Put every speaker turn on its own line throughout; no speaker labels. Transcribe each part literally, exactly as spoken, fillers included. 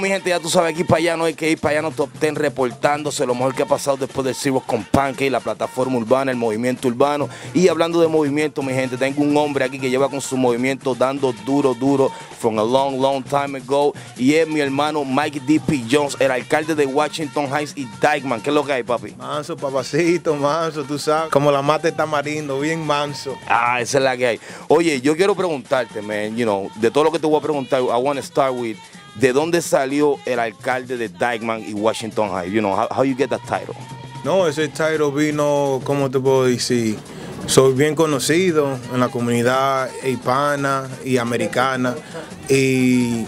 mi gente, ya tú sabes, aquí para allá no hay que ir, para allá no top ten reportándose lo mejor que ha pasado después del Cibos con Pancake, la plataforma urbana, el movimiento urbano. Y hablando de movimiento, mi gente, tengo un hombre aquí que lleva con su movimiento dando duro, duro, from a long, long time ago. Y es mi hermano Mike D P Jones, el alcalde de Washington Heights y Dyckman. ¿Qué es lo que hay, papi?
Manso, papacito, manso, tú sabes, como la mata de tamarindo, bien manso.
Ah, esa es la que hay. Oye, yo quiero preguntarte, man, you know, de todo lo que te voy a preguntar, I want to start with, ¿de dónde salió el alcalde de Dyckman y Washington Heights? You know, how, how you get that title?
No, ese title vino, ¿cómo te puedo decir? Soy bien conocido en la comunidad hispana y americana y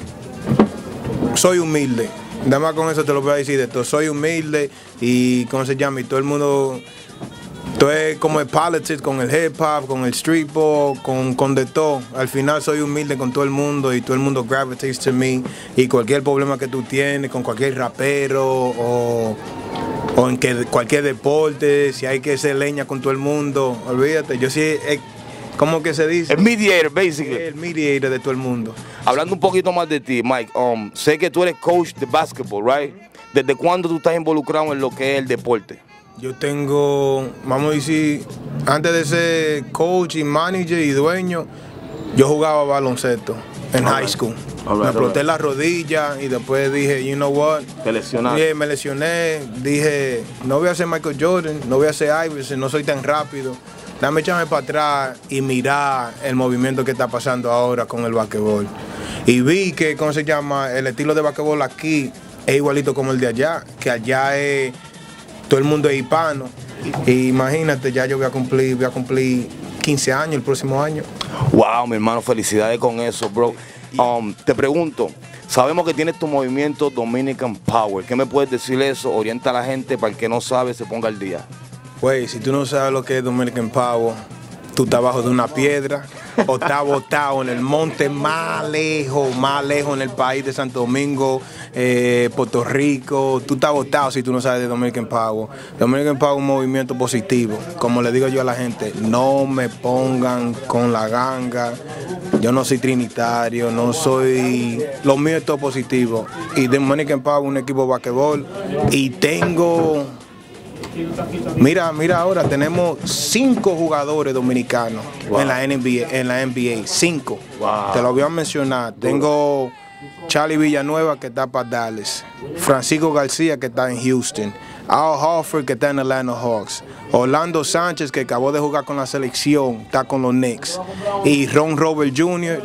soy humilde. Nada más con eso te lo voy a decir de todo. Soy humilde y, ¿cómo se llama? Y todo el mundo... Esto es como el politics, con el hip hop, con el street ball, con, con de todo. Al final soy humilde con todo el mundo y todo el mundo gravitates to me. Y cualquier problema que tú tienes con cualquier rapero o, o en que, cualquier deporte, si hay que hacer leña con todo el mundo, olvídate. Yo sí, eh, ¿cómo que se dice?
El mediator, basically.
El mediator de todo el mundo.
Hablando un poquito más de ti, Mike, um, sé que tú eres coach de basketball, right? ¿Desde cuándo tú estás involucrado en lo que es el deporte?
Yo tengo, vamos a decir, antes de ser coach y manager y dueño, yo jugaba baloncesto en
all
high
right.
school.
All right,
me exploté
right.
la rodilla y después dije, you know what?
Te lesionaste.
Yeah, me lesioné, dije, no voy a ser Michael Jordan, no voy a ser Iverson, no soy tan rápido. Dame echarme para atrás y mirar el movimiento que está pasando ahora con el basquetbol. Y vi que, ¿cómo se llama? El estilo de basquetbol aquí es igualito como el de allá, que allá es... Todo el mundo es hispano. Y imagínate, ya yo voy a cumplir, voy a cumplir quince años el próximo año.
Wow, mi hermano, felicidades con eso, bro. Um, te pregunto, sabemos que tienes tu movimiento Dominican Power. ¿Qué me puedes decir eso? Orienta a la gente para el que no sabe se ponga al día.
Güey, si tú no sabes lo que es Dominican Power, tú estás abajo de una piedra o estás botado en el monte más lejos, más lejos en el país de Santo Domingo, eh, Puerto Rico. Tú estás botado si tú no sabes de Dominican Power. Dominican Power es un movimiento positivo. Como le digo yo a la gente, no me pongan con la ganga. Yo no soy trinitario, no soy... Lo mío es todo positivo. Y Dominican Power es un equipo de basquetbol y tengo... Mira, mira ahora, tenemos cinco jugadores dominicanos wow. en la N B A, en la N B A, cinco. Wow. Te lo voy a mencionar. Tengo Charlie Villanueva que está para Dallas, Francisco García que está en Houston, Al Horford que está en Atlanta Hawks, Orlando Sánchez que acabó de jugar con la selección, está con los Knicks, y Ron Robert junior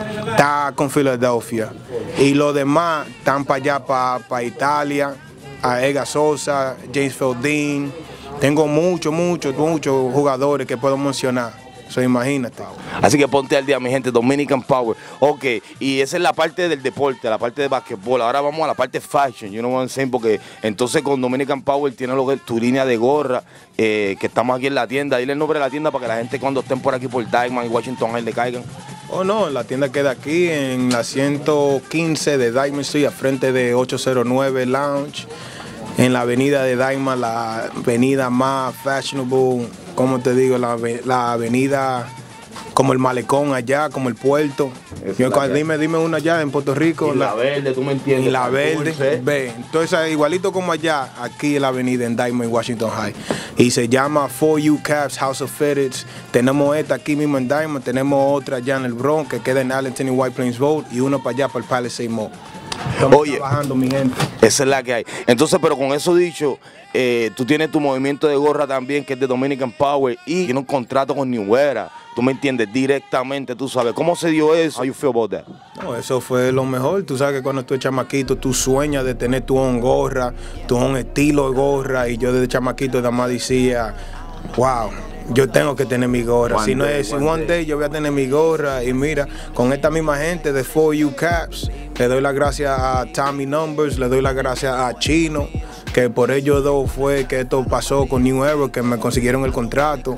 está con Philadelphia. Y los demás están para allá, para, para Italia. A Ega Sosa, James Feldin. Tengo muchos, muchos, muchos jugadores que puedo mencionar. So, imagínate.
Así que ponte al día, mi gente, Dominican Power. Ok, y esa es la parte del deporte, la parte de basquetbol. Ahora vamos a la parte fashion, you know what I'm saying, porque entonces con Dominican Power tiene lo que es tu línea de gorra, eh, que estamos aquí en la tienda. Dile el nombre de la tienda para que la gente cuando estén por aquí por Dyckman y Washington Heights le caigan.
Oh no, la tienda queda aquí en la ciento quince de Dyckman Street, al frente de ocho cero nueve Lounge, en la avenida de Dyckman, la avenida más fashionable, como te digo, la, la avenida como el malecón allá, como el puerto. Yo, dime, dime una allá en Puerto Rico.
Y la, la verde, tú me entiendes.
Y la verde, ve. Entonces, igualito como allá, aquí en la avenida en Dyckman, Washington Heights. Y se llama For You Caps, House of Fitteds. Tenemos esta aquí mismo en Dyckman, tenemos otra allá en el Bronx, que queda en Arlington y White Plains Road, y uno para allá, para el Palisade Mall. Estamos
Oye,
trabajando, mi gente.
Esa es la que hay. Entonces, pero con eso dicho, eh, tú tienes tu movimiento de gorra también, que es de Dominican Power, y tienes un contrato con New Era. Tú me entiendes, directamente, tú sabes. ¿Cómo se dio eso? How you feel about that?
No, eso fue lo mejor. Tú sabes que cuando tú eres chamaquito, tú sueñas de tener tu own gorra, tu own estilo de gorra, y yo desde chamaquito nada más decía, wow, yo tengo que tener mi gorra.
One
si no
day,
es
one
one
day.
day, yo voy a tener mi gorra. Y mira, con esta misma gente de For You Caps, le doy las gracias a Tommy Numbers, le doy las gracias a Chino, que por ellos dos fue que esto pasó con New Era, que me consiguieron el contrato.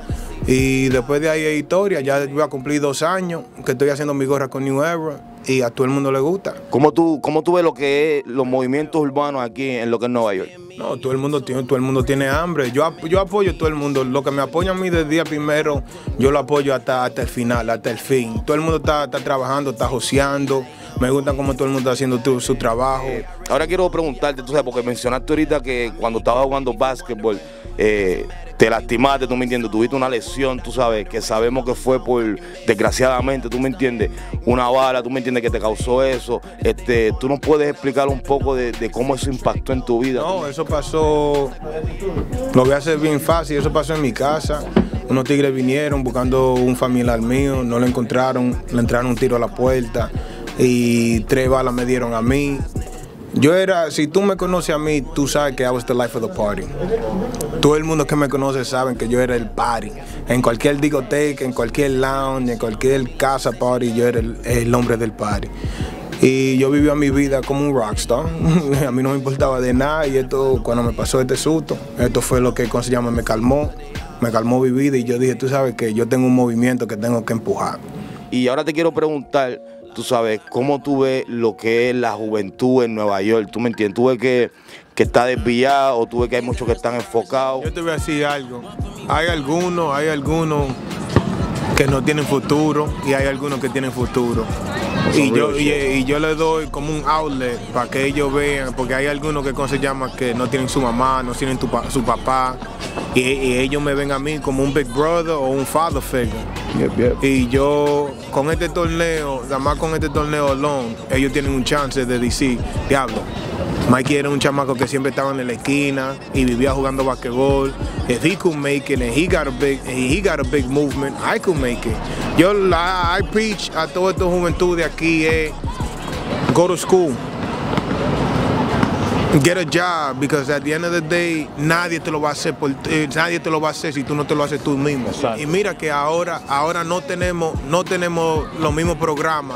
Y después de ahí hay historia, ya voy a cumplir dos años que estoy haciendo mi gorra con New Era y a todo el mundo le gusta.
¿Cómo tú, cómo tú ves lo que es los movimientos urbanos aquí en lo que es Nueva York?
No, todo el mundo tiene, todo el mundo tiene hambre. Yo, yo apoyo a todo el mundo. Lo que me apoya a mí desde el día primero, yo lo apoyo hasta, hasta el final, hasta el fin. Todo el mundo está, está trabajando, está joseando. me gusta cómo todo el mundo está haciendo tu, su trabajo.
Eh, ahora quiero preguntarte, tú sabes, porque mencionaste ahorita que cuando estabas jugando básquetbol, eh, te lastimaste, tú me entiendes, tuviste una lesión, tú sabes, que sabemos que fue por, desgraciadamente, tú me entiendes, una bala, tú me entiendes, que te causó eso. Este, ¿tú nos puedes explicar un poco de, de cómo eso impactó en tu vida?
No, eso pasó, lo voy a hacer bien fácil, eso pasó en mi casa. Unos tigres vinieron buscando un familiar mío, no lo encontraron, le entraron un tiro a la puerta y tres balas me dieron a mí. Yo era, si tú me conoces a mí, tú sabes que I was the life of the party. Todo el mundo que me conoce sabe que yo era el party. En cualquier discoteca, en cualquier lounge, en cualquier casa party, yo era el, el hombre del party. Y yo vivía mi vida como un rockstar. A mí no me importaba de nada y esto, cuando me pasó este susto, esto fue lo que, ¿cómo se llama? Me calmó, me calmó mi vida y yo dije, tú sabes que yo tengo un movimiento que tengo que empujar.
Y ahora te quiero preguntar, tú sabes, ¿cómo tú ves lo que es la juventud en Nueva York? ¿Tú me entiendes? ¿Tú ves que, que está desviada o tú ves que hay muchos que están enfocados?
Yo te voy a decir algo. Hay algunos, hay algunos que no tienen futuro y hay algunos que tienen futuro. Y yo, y, y yo le doy como un outlet para que ellos vean, porque hay algunos que ¿cómo se llama? Que no tienen su mamá, no tienen tu, su papá, y, y ellos me ven a mí como un big brother o un father figure. Yep, yep. Y yo, con este torneo, nada más con este torneo alone, ellos tienen un chance de decir, diablo, Mikey era un chamaco que siempre estaba en la esquina y vivía jugando basquetbol. If he could make it and he got a big, he got a big movement, I could make it. Yo, la, I preach a toda esta juventud de aquí es go to school, get a job, because at the end of the day nadie te lo va a hacer por, eh, nadie te lo va a hacer si tú no te lo haces tú mismo. Exacto. Y mira que ahora, ahora no tenemos, no tenemos los mismos programas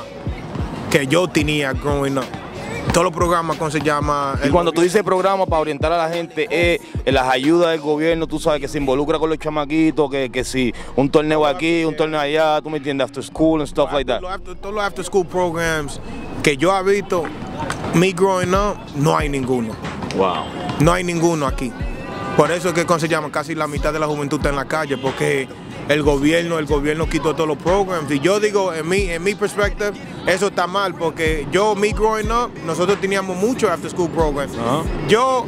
que yo tenía growing up. Todos los programas, ¿cómo se llama?
Y cuando tú dices programa para orientar a la gente, es eh, las ayudas del gobierno, tú sabes, que se involucra con los chamaquitos, que, que si un torneo aquí, un torneo allá, tú me entiendes, after school and stuff like that.
Todos los after school programs que yo he visto, me growing up, no hay ninguno.
Wow.
No hay ninguno aquí. Por eso es que, ¿cómo se llama? Casi la mitad de la juventud está en la calle, porque el gobierno, el gobierno quitó todos los programs. Y yo digo, en mi, en mi perspectiva, eso está mal, porque yo, me growing up, nosotros teníamos muchos after school programs. Uh-huh. Yo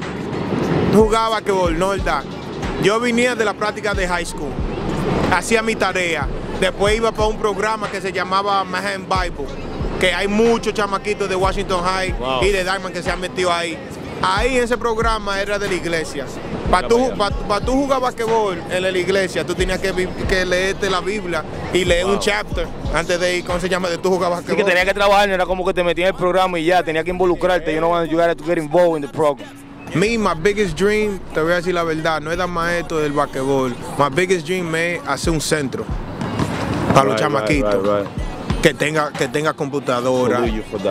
jugaba basquetbol, no verdad. Yo venía de la práctica de high school, hacía mi tarea, después iba para un programa que se llamaba Manhattan Bible, que hay muchos chamaquitos de Washington High wow. y de Diamond que se han metido ahí. Ahí ese programa era de la iglesia. Para tú, pa, pa tú jugar basquetbol en la iglesia, tú tenías que, que leerte la Biblia y leer wow. un chapter antes de ir, ¿cómo se llama? De tú jugar basquetbol.
Sí, que tenías que trabajar, no era como que te metías en el programa y ya, tenías que involucrarte. You know, you gotta to get involved in the program.
Me, my biggest dream, te voy a decir la verdad, no es dar maestro del basquetbol. My biggest dream es hacer un centro para right, los chamaquitos. Right, right, right. Que tenga, que tenga computadora,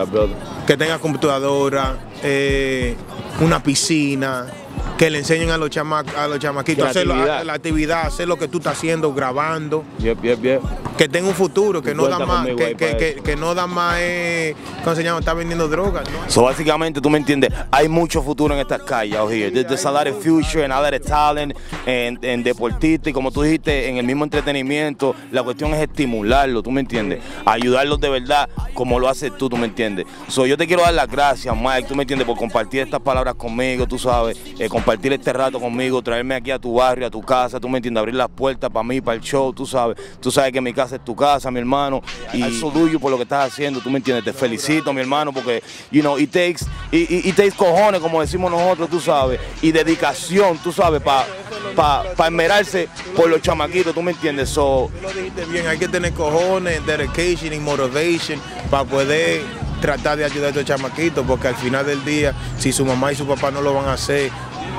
que tenga computadora, eh, una piscina, que le enseñen a los, chama, a los chamaquitos a hacer la, la actividad, hacer lo que tú estás haciendo, grabando. Yep, yep, yep. Que tenga un futuro, que no da más, que, que, que, que no da más, eh, ¿cómo se llama? Está vendiendo drogas, ¿no?
So, básicamente, tú me entiendes, hay mucho futuro en estas calles out here. There's, there's a lot of future and a lot of talent en, en deportistas y como tú dijiste, en el mismo entretenimiento. La cuestión es estimularlo, tú me entiendes, ayudarlos de verdad como lo haces tú, tú me entiendes. So, yo te quiero dar las gracias, Mike, tú me entiendes, por compartir estas palabras conmigo, tú sabes, eh, compartir este rato conmigo, traerme aquí a tu barrio, a tu casa, tú me entiendes, abrir las puertas para mí, para el show, tú sabes, tú sabes que mi casa es tu casa, mi hermano, y eso tuyo por lo que estás haciendo, tú me entiendes, te felicito, mi hermano, porque, you know, it takes, it, it takes cojones, como decimos nosotros, tú sabes, y dedicación, tú sabes, para pa, pa esmerarse por los chamaquitos, tú me entiendes, so...
Tú lo dijiste bien, hay que tener cojones, dedication y motivation para poder tratar de ayudar a estos chamaquitos, porque al final del día, si su mamá y su papá no lo van a hacer,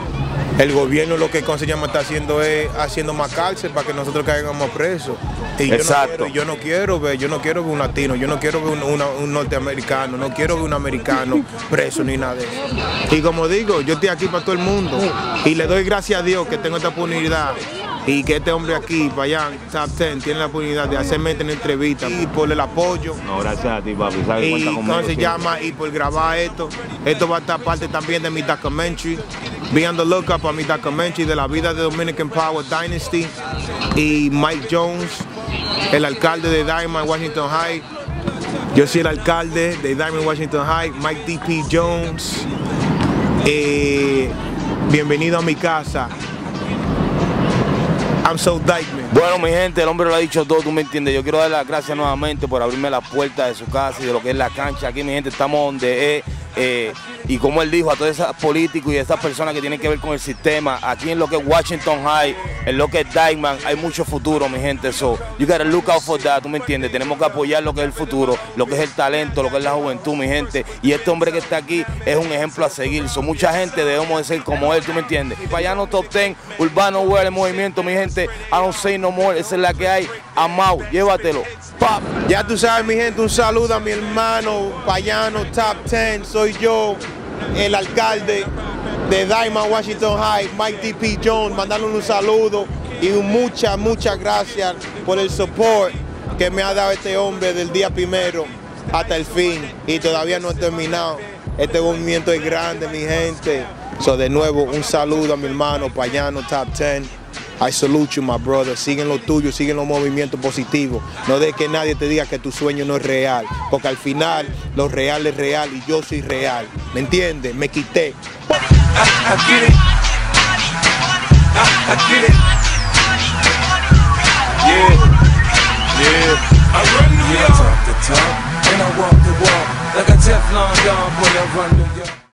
el gobierno lo que se llama está haciendo es haciendo más cárcel para que nosotros caigamos presos. Y
exacto.
Yo no, quiero, yo no quiero ver, yo no quiero ver un latino, yo no quiero ver un, una, un norteamericano, no quiero ver un americano preso ni nada de eso. Y como digo, yo estoy aquí para todo el mundo y le doy gracias a Dios que tengo esta oportunidad y que este hombre aquí, Payan, Top diez, tiene la oportunidad de hacerme esta entrevista y por el apoyo.
No, gracias a ti, papi. ¿Sabes?
Y
cuenta conmigo,
cómo se
sí.
llama, y por grabar esto. Esto va a estar parte también de mi documentary. Be on the lookup para mi documentary de la vida de Dominican Power Dynasty. Y Mike Jones, el alcalde de Diamond, Washington High. Yo soy el alcalde de Diamond Washington High, Mike D P Jones. Eh, bienvenido a mi casa. I'm so Dykeman.
Bueno, mi gente, el hombre lo ha dicho todo, tú me entiendes. Yo quiero dar las gracias nuevamente por abrirme la puerta de su casa y de lo que es la cancha. Aquí, mi gente, estamos donde es. Eh, y como él dijo, a todos esos políticos y a esas personas que tienen que ver con el sistema, aquí en lo que es Washington High, en lo que es Dykeman, hay mucho futuro, mi gente. So, you gotta look out for that, tú me entiendes. Tenemos que apoyar lo que es el futuro, lo que es el talento, lo que es la juventud, mi gente. Y este hombre que está aquí es un ejemplo a seguir. So, mucha gente debemos de ser como él, tú me entiendes. Y Payano Top diez, Urbano World, el movimiento, mi gente. I don't say no more, esa es la que hay. I'm out, llévatelo. Pop.
Ya tú sabes, mi gente, un saludo a mi hermano Payano Top diez. Soy yo, el alcalde de Diamond Washington High, Mike D P Jones, mandarle un saludo y muchas, muchas gracias por el support que me ha dado este hombre del día primero hasta el fin, y todavía no he terminado. Este movimiento es grande, mi gente. So, de nuevo, un saludo a mi hermano Payano Top diez. I salute you, my brother. Siguen lo tuyo, siguen los movimientos positivos. No dejes que nadie te diga que tu sueño no es real, porque al final lo real es real y yo soy real. ¿Me entiendes? Me quité.
I, I get it. I, I get it. Yeah, yeah. I run New York. I talk the talk and I walk the walk like a Teflon Don when I run New York.